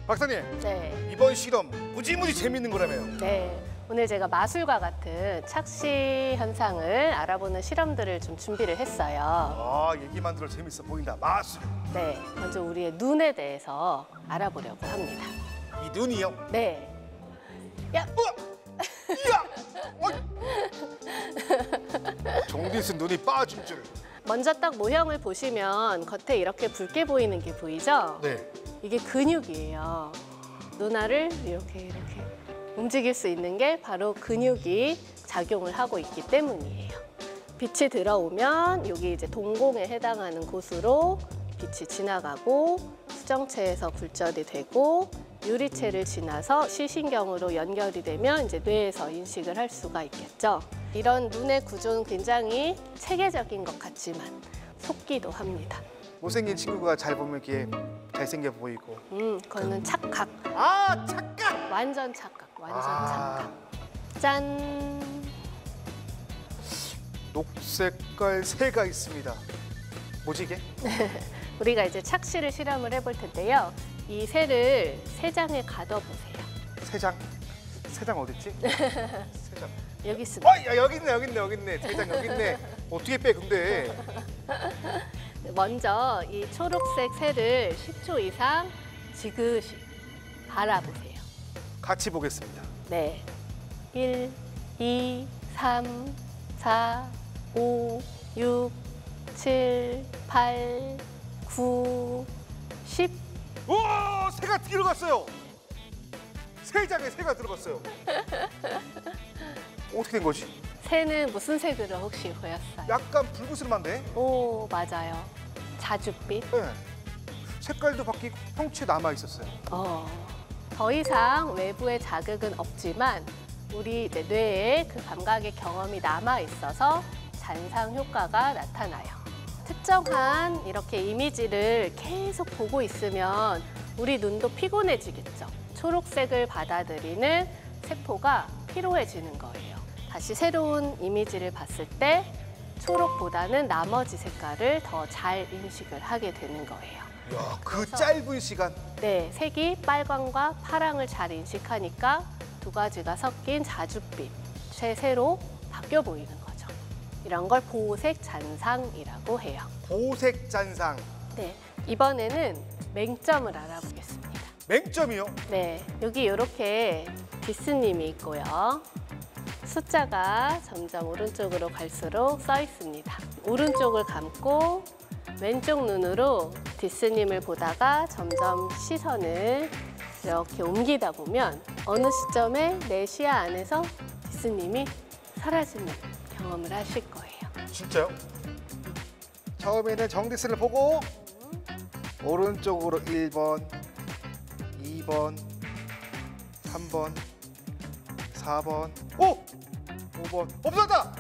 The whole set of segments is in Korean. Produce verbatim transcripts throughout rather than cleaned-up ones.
박사님, 네. 이번 실험 무지무지 재밌는 거라며요. 네. 오늘 제가 마술과 같은 착시 현상을 알아보는 실험들을 좀 준비를 했어요. 아, 얘기만 들어 재밌어 보인다. 마술. 네. 먼저 우리의 눈에 대해서 알아보려고 합니다. 이 눈이요? 네. 야! 이야! 어! 정디스 눈이 빠진 줄. 먼저 딱 모형을 보시면 겉에 이렇게 붉게 보이는 게 보이죠? 네. 이게 근육이에요. 눈알을 이렇게 이렇게 움직일 수 있는 게 바로 근육이 작용을 하고 있기 때문이에요. 빛이 들어오면 여기 이제 동공에 해당하는 곳으로 빛이 지나가고 수정체에서 굴절이 되고 유리체를 지나서 시신경으로 연결이 되면 이제 뇌에서 인식을 할 수가 있겠죠. 이런 눈의 구조는 굉장히 체계적인 것 같지만 속기도 합니다. 못생긴 친구가 잘 보면 이렇게 잘생겨 보이고. 음, 그거는 착각. 아, 착각! 완전 착각. 완전 아. 착각. 짠. 녹색깔 새가 있습니다. 뭐지 이게? 우리가 이제 착시를 실험을 해볼 텐데요. 이 새를 세 장에 가둬보세요. 세 장? 세 장 어딨지? 세 장. 여기 있습니다. 어, 야, 여기 있네, 여기 있네, 여기 있네. 세 장 여기 있네. 어떻게 빼, 근데? 먼저 이 초록색 새를 십 초 이상 지그시 바라보세요. 같이 보겠습니다. 네. 일, 이, 삼, 사, 오, 육, 칠, 팔, 구, 십. 우와, 새가 들어갔어요. 세 장에 새가 들어갔어요. 어떻게 된 거지? 새는 무슨 색으로 혹시 보였어요? 약간 붉으스름한데? 오, 맞아요. 자줏빛. 네. 색깔도 바뀌고 형체 남아 있었어요. 어, 더 이상 외부의 자극은 없지만 우리 이제 뇌에 그 감각의 경험이 남아 있어서 잔상 효과가 나타나요. 특정한 이렇게 이미지를 계속 보고 있으면 우리 눈도 피곤해지겠죠. 초록색을 받아들이는 세포가 피로해지는 거예요. 다시 새로운 이미지를 봤을 때 초록보다는 나머지 색깔을 더 잘 인식을 하게 되는 거예요. 야, 그 짧은 시간. 네, 색이 빨강과 파랑을 잘 인식하니까 두 가지가 섞인 자줏빛, 새로 바뀌어 보이는 거죠. 이런 걸 보색 잔상이라고 해요. 보색 잔상. 네, 이번에는 맹점을 알아보겠습니다. 맹점이요? 네, 여기 이렇게 디스님이 있고요. 숫자가 점점 오른쪽으로 갈수록 써 있습니다. 오른쪽을 감고 왼쪽 눈으로 디스님을 보다가 점점 시선을 이렇게 옮기다 보면 어느 시점에 내 시야 안에서 디스님이 사라지는 경험을 하실 거예요. 진짜요? 처음에는 정디스를 보고 오른쪽으로 일 번, 이 번, 삼 번, 사 번, 오! 오 번. 없었다!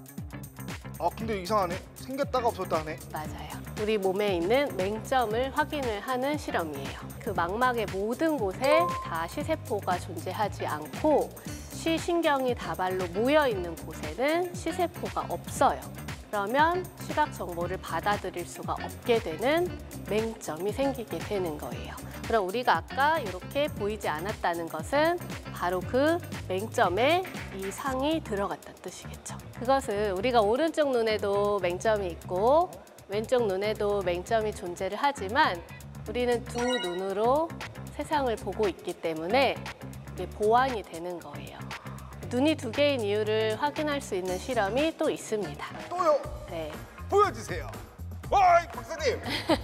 아, 근데 이상하네. 생겼다가 없었다 하네. 맞아요. 우리 몸에 있는 맹점을 확인을 하는 실험이에요. 그 망막의 모든 곳에 다 시세포가 존재하지 않고 시신경이 다발로 모여 있는 곳에는 시세포가 없어요. 그러면 시각 정보를 받아들일 수가 없게 되는 맹점이 생기게 되는 거예요. 그럼 우리가 아까 이렇게 보이지 않았다는 것은 바로 그 맹점에 이 상이 들어갔다는 뜻이겠죠. 그것은 우리가 오른쪽 눈에도 맹점이 있고 왼쪽 눈에도 맹점이 존재를 하지만 우리는 두 눈으로 세상을 보고 있기 때문에 이게 보완이 되는 거예요. 눈이 두 개인 이유를 확인할 수 있는 실험이 또 있습니다. 또요? 네. 보여주세요. 어이, 박사님!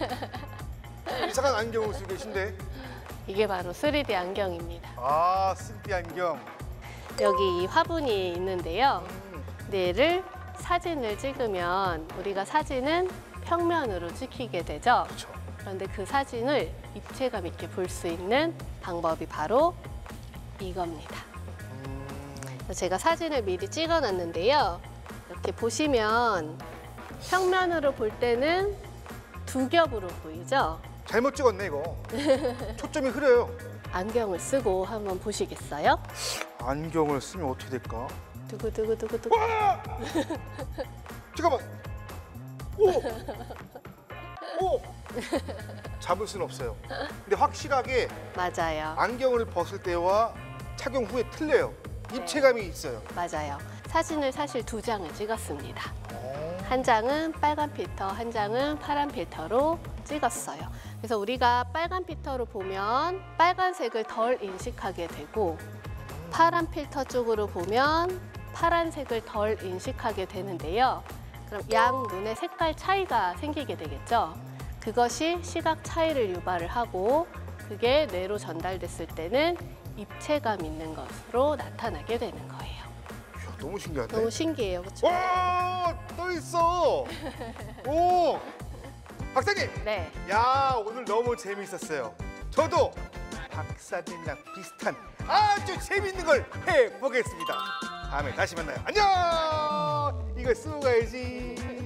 이상한 안경을 쓰고 계신데? 이게 바로 쓰리디 안경입니다. 아, 쓰리디 안경. 여기 이 화분이 있는데요. 음. 얘를 사진을 찍으면 우리가 사진은 평면으로 찍히게 되죠. 그렇죠. 그런데 그 사진을 입체감 있게 볼 수 있는 방법이 바로 이겁니다. 그래서 제가 사진을 미리 찍어놨는데요. 이렇게 보시면 평면으로 볼 때는 두 겹으로 보이죠? 잘못 찍었네, 이거. 초점이 흐려요. 안경을 쓰고 한번 보시겠어요? 안경을 쓰면 어떻게 될까? 두구두구두구두구. 와! 잠깐만. 오! 오! 잡을 수는 없어요. 근데 확실하게 맞아요. 안경을 벗을 때와 착용 후에 틀려요. 입체감이 있어요. 맞아요. 사진을 사실 두 장을 찍었습니다. 한 장은 빨간 필터, 한 장은 파란 필터로 찍었어요. 그래서 우리가 빨간 필터로 보면 빨간색을 덜 인식하게 되고 파란 필터 쪽으로 보면 파란색을 덜 인식하게 되는데요. 그럼 양 눈의 색깔 차이가 생기게 되겠죠. 그것이 시각 차이를 유발을 하고 그게 뇌로 전달됐을 때는 입체감 있는 것으로 나타나게 되는 거예요. 이야, 너무 신기한데? 너무 신기해요, 그렇죠? 와, 또 있어. 오, 박사님. 네. 야, 오늘 너무 재미있었어요. 저도 박사님이랑 비슷한 아주 재밌는 걸 해보겠습니다. 다음에 다시 만나요. 안녕. 이걸 쓰고 가야지.